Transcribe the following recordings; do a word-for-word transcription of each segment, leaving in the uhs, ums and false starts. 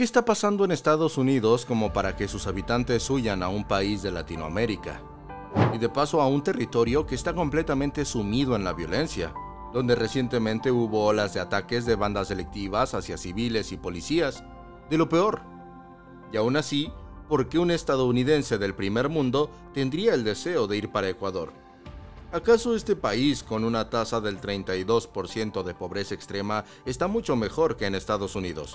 ¿Qué está pasando en Estados Unidos como para que sus habitantes huyan a un país de Latinoamérica? Y de paso a un territorio que está completamente sumido en la violencia, donde recientemente hubo olas de ataques de bandas delictivas hacia civiles y policías, de lo peor. Y aún así, ¿por qué un estadounidense del primer mundo tendría el deseo de ir para Ecuador? ¿Acaso este país, con una tasa del treinta y dos por ciento de pobreza extrema, está mucho mejor que en Estados Unidos?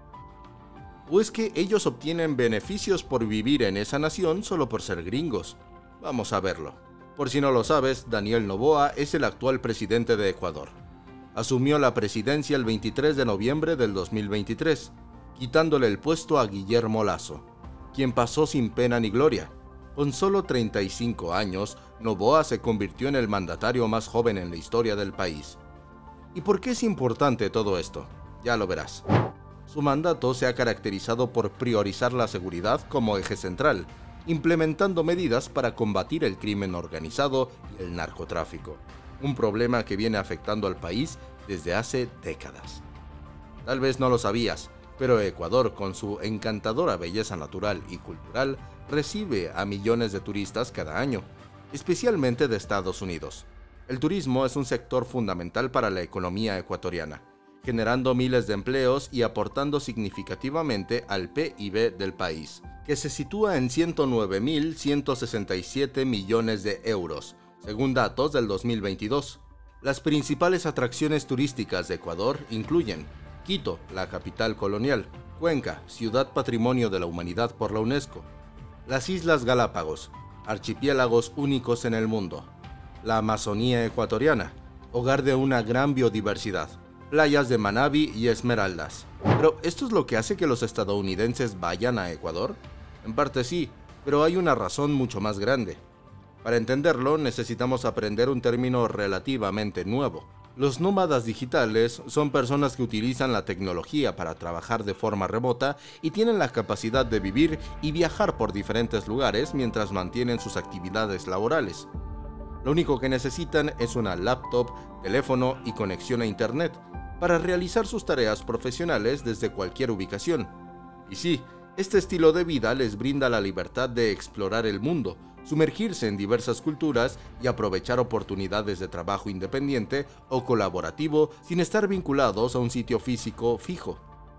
¿O es que ellos obtienen beneficios por vivir en esa nación solo por ser gringos? Vamos a verlo. Por si no lo sabes, Daniel Noboa es el actual presidente de Ecuador. Asumió la presidencia el veintitrés de noviembre del dos mil veintitrés, quitándole el puesto a Guillermo Lasso, quien pasó sin pena ni gloria. Con solo treinta y cinco años, Noboa se convirtió en el mandatario más joven en la historia del país. ¿Y por qué es importante todo esto? Ya lo verás. Su mandato se ha caracterizado por priorizar la seguridad como eje central, implementando medidas para combatir el crimen organizado y el narcotráfico, un problema que viene afectando al país desde hace décadas. Tal vez no lo sabías, pero Ecuador, con su encantadora belleza natural y cultural, recibe a millones de turistas cada año, especialmente de Estados Unidos. El turismo es un sector fundamental para la economía ecuatoriana, generando miles de empleos y aportando significativamente al P I B del país, que se sitúa en ciento nueve mil ciento sesenta y siete millones de euros, según datos del dos mil veintidós. Las principales atracciones turísticas de Ecuador incluyen Quito, la capital colonial; Cuenca, ciudad patrimonio de la humanidad por la UNESCO; las Islas Galápagos, archipiélagos únicos en el mundo; la Amazonía ecuatoriana, hogar de una gran biodiversidad; playas de Manabí y Esmeraldas. ¿Pero esto es lo que hace que los estadounidenses vayan a Ecuador? En parte sí, pero hay una razón mucho más grande. Para entenderlo, necesitamos aprender un término relativamente nuevo. Los nómadas digitales son personas que utilizan la tecnología para trabajar de forma remota y tienen la capacidad de vivir y viajar por diferentes lugares mientras mantienen sus actividades laborales. Lo único que necesitan es una laptop, teléfono y conexión a internet para realizar sus tareas profesionales desde cualquier ubicación. Y sí, este estilo de vida les brinda la libertad de explorar el mundo, sumergirse en diversas culturas y aprovechar oportunidades de trabajo independiente o colaborativo sin estar vinculados a un sitio físico fijo.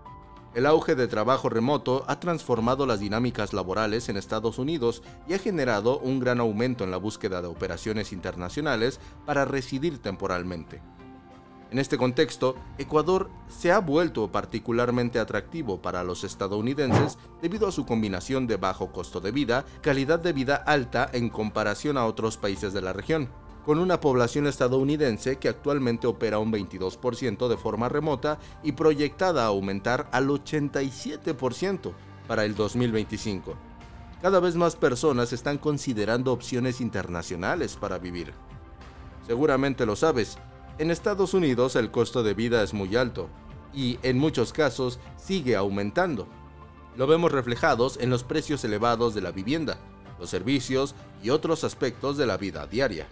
El auge de trabajo remoto ha transformado las dinámicas laborales en Estados Unidos y ha generado un gran aumento en la búsqueda de operaciones internacionales para residir temporalmente. En este contexto, Ecuador se ha vuelto particularmente atractivo para los estadounidenses debido a su combinación de bajo costo de vida, calidad de vida alta en comparación a otros países de la región, con una población estadounidense que actualmente opera un veintidós por ciento de forma remota y proyectada a aumentar al ochenta y siete por ciento para el dos mil veinticinco. Cada vez más personas están considerando opciones internacionales para vivir. Seguramente lo sabes, en Estados Unidos el costo de vida es muy alto y, en muchos casos, sigue aumentando. Lo vemos reflejados en los precios elevados de la vivienda, los servicios y otros aspectos de la vida diaria.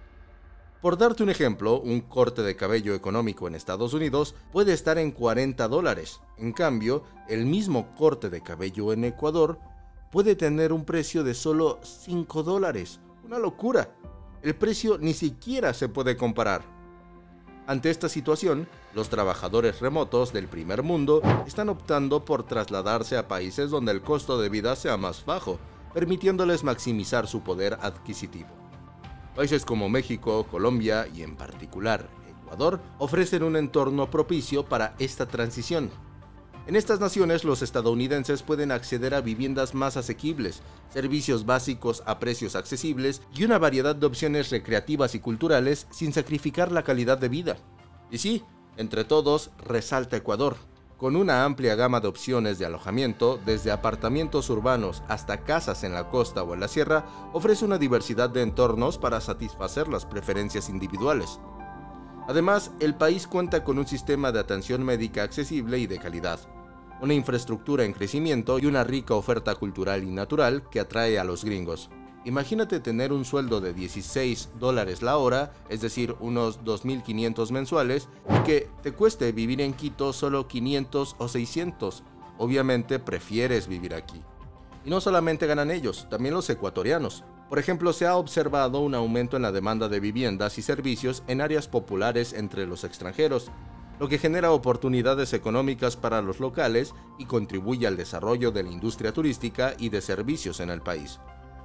Por darte un ejemplo, un corte de cabello económico en Estados Unidos puede estar en cuarenta dólares. En cambio, el mismo corte de cabello en Ecuador puede tener un precio de solo cinco dólares. ¡Una locura! El precio ni siquiera se puede comparar. Ante esta situación, los trabajadores remotos del primer mundo están optando por trasladarse a países donde el costo de vida sea más bajo, permitiéndoles maximizar su poder adquisitivo. Países como México, Colombia y en particular Ecuador ofrecen un entorno propicio para esta transición. En estas naciones los estadounidenses pueden acceder a viviendas más asequibles, servicios básicos a precios accesibles y una variedad de opciones recreativas y culturales sin sacrificar la calidad de vida. Y sí, entre todos resalta Ecuador, con una amplia gama de opciones de alojamiento, desde apartamentos urbanos hasta casas en la costa o en la sierra, ofrece una diversidad de entornos para satisfacer las preferencias individuales. Además, el país cuenta con un sistema de atención médica accesible y de calidad, una infraestructura en crecimiento y una rica oferta cultural y natural que atrae a los gringos. Imagínate tener un sueldo de dieciséis dólares la hora, es decir, unos dos mil quinientos mensuales, y que te cueste vivir en Quito solo quinientos o seiscientos, obviamente prefieres vivir aquí. Y no solamente ganan ellos, también los ecuatorianos. Por ejemplo, se ha observado un aumento en la demanda de viviendas y servicios en áreas populares entre los extranjeros, lo que genera oportunidades económicas para los locales y contribuye al desarrollo de la industria turística y de servicios en el país.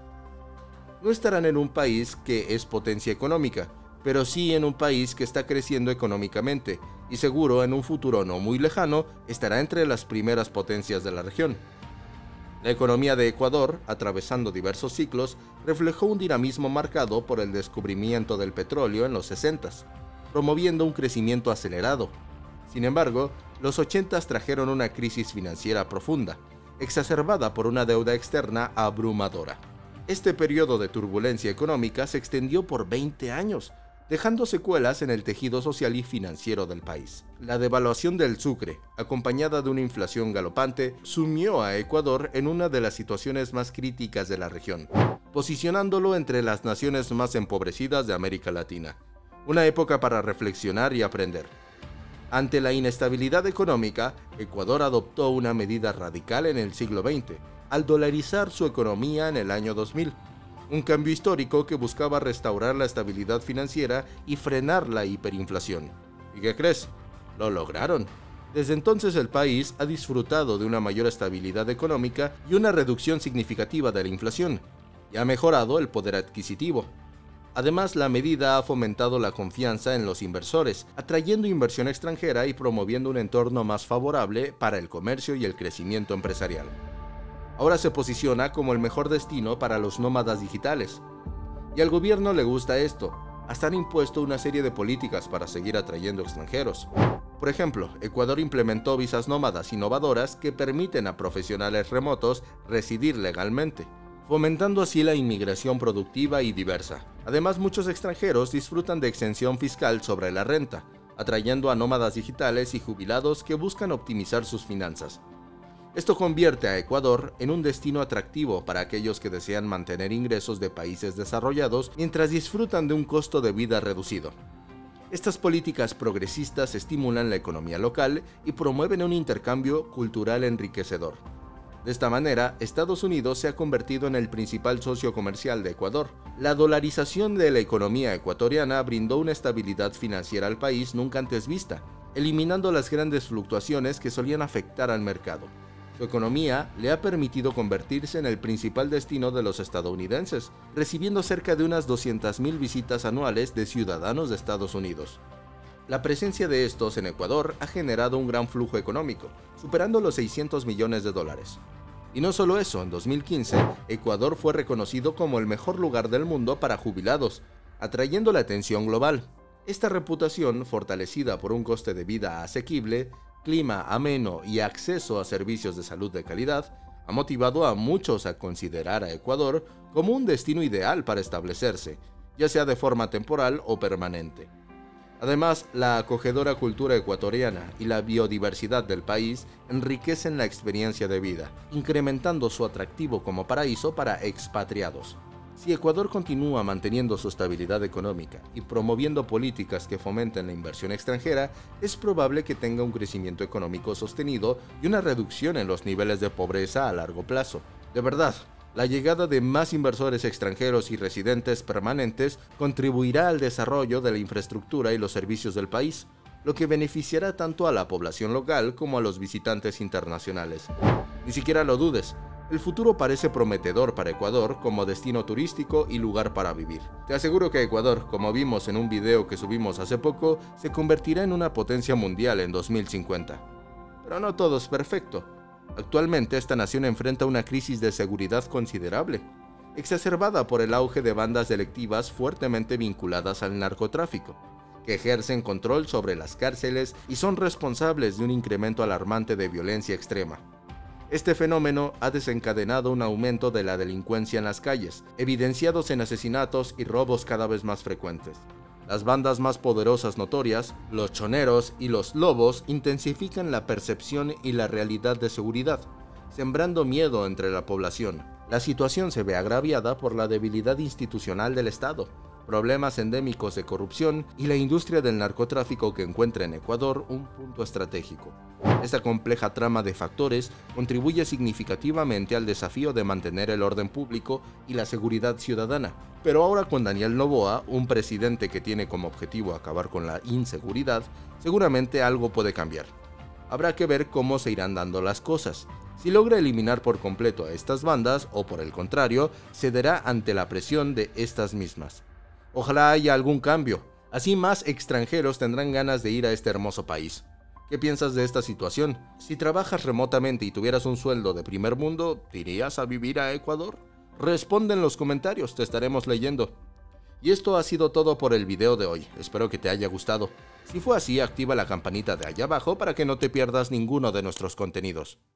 No estarán en un país que es potencia económica, pero sí en un país que está creciendo económicamente y seguro en un futuro no muy lejano estará entre las primeras potencias de la región. La economía de Ecuador, atravesando diversos ciclos, reflejó un dinamismo marcado por el descubrimiento del petróleo en los sesentas, promoviendo un crecimiento acelerado. Sin embargo, los ochentas trajeron una crisis financiera profunda, exacerbada por una deuda externa abrumadora. Este periodo de turbulencia económica se extendió por veinte años, dejando secuelas en el tejido social y financiero del país. La devaluación del sucre, acompañada de una inflación galopante, sumió a Ecuador en una de las situaciones más críticas de la región, posicionándolo entre las naciones más empobrecidas de América Latina. Una época para reflexionar y aprender. Ante la inestabilidad económica, Ecuador adoptó una medida radical en el siglo veinte, al dolarizar su economía en el año dos mil. Un cambio histórico que buscaba restaurar la estabilidad financiera y frenar la hiperinflación. ¿Y qué crees? Lo lograron. Desde entonces el país ha disfrutado de una mayor estabilidad económica y una reducción significativa de la inflación, y ha mejorado el poder adquisitivo. Además, la medida ha fomentado la confianza en los inversores, atrayendo inversión extranjera y promoviendo un entorno más favorable para el comercio y el crecimiento empresarial. Ahora se posiciona como el mejor destino para los nómadas digitales. Y al gobierno le gusta esto, hasta han impuesto una serie de políticas para seguir atrayendo extranjeros. Por ejemplo, Ecuador implementó visas nómadas innovadoras que permiten a profesionales remotos residir legalmente, fomentando así la inmigración productiva y diversa. Además, muchos extranjeros disfrutan de exención fiscal sobre la renta, atrayendo a nómadas digitales y jubilados que buscan optimizar sus finanzas. Esto convierte a Ecuador en un destino atractivo para aquellos que desean mantener ingresos de países desarrollados mientras disfrutan de un costo de vida reducido. Estas políticas progresistas estimulan la economía local y promueven un intercambio cultural enriquecedor. De esta manera, Estados Unidos se ha convertido en el principal socio comercial de Ecuador. La dolarización de la economía ecuatoriana brindó una estabilidad financiera al país nunca antes vista, eliminando las grandes fluctuaciones que solían afectar al mercado. Su economía le ha permitido convertirse en el principal destino de los estadounidenses, recibiendo cerca de unas doscientas mil visitas anuales de ciudadanos de Estados Unidos. La presencia de estos en Ecuador ha generado un gran flujo económico, superando los seiscientos millones de dólares. Y no solo eso, en dos mil quince, Ecuador fue reconocido como el mejor lugar del mundo para jubilados, atrayendo la atención global. Esta reputación, fortalecida por un coste de vida asequible, clima ameno y acceso a servicios de salud de calidad, ha motivado a muchos a considerar a Ecuador como un destino ideal para establecerse, ya sea de forma temporal o permanente. Además, la acogedora cultura ecuatoriana y la biodiversidad del país enriquecen la experiencia de vida, incrementando su atractivo como paraíso para expatriados. Si Ecuador continúa manteniendo su estabilidad económica y promoviendo políticas que fomenten la inversión extranjera, es probable que tenga un crecimiento económico sostenido y una reducción en los niveles de pobreza a largo plazo. De verdad, la llegada de más inversores extranjeros y residentes permanentes contribuirá al desarrollo de la infraestructura y los servicios del país, lo que beneficiará tanto a la población local como a los visitantes internacionales. Ni siquiera lo dudes. El futuro parece prometedor para Ecuador como destino turístico y lugar para vivir. Te aseguro que Ecuador, como vimos en un video que subimos hace poco, se convertirá en una potencia mundial en dos mil cincuenta. Pero no todo es perfecto. Actualmente esta nación enfrenta una crisis de seguridad considerable, exacerbada por el auge de bandas delictivas fuertemente vinculadas al narcotráfico, que ejercen control sobre las cárceles y son responsables de un incremento alarmante de violencia extrema. Este fenómeno ha desencadenado un aumento de la delincuencia en las calles, evidenciados en asesinatos y robos cada vez más frecuentes. Las bandas más poderosas notorias, los choneros y los lobos, intensifican la percepción y la realidad de seguridad, sembrando miedo entre la población. La situación se ve agraviada por la debilidad institucional del Estado, problemas endémicos de corrupción y la industria del narcotráfico que encuentra en Ecuador un punto estratégico. Esta compleja trama de factores contribuye significativamente al desafío de mantener el orden público y la seguridad ciudadana. Pero ahora con Daniel Noboa, un presidente que tiene como objetivo acabar con la inseguridad, seguramente algo puede cambiar. Habrá que ver cómo se irán dando las cosas. Si logra eliminar por completo a estas bandas o por el contrario, cederá ante la presión de estas mismas. Ojalá haya algún cambio, así más extranjeros tendrán ganas de ir a este hermoso país. ¿Qué piensas de esta situación? Si trabajas remotamente y tuvieras un sueldo de primer mundo, ¿te irías a vivir a Ecuador? Responde en los comentarios, te estaremos leyendo. Y esto ha sido todo por el video de hoy, espero que te haya gustado. Si fue así, activa la campanita de allá abajo para que no te pierdas ninguno de nuestros contenidos.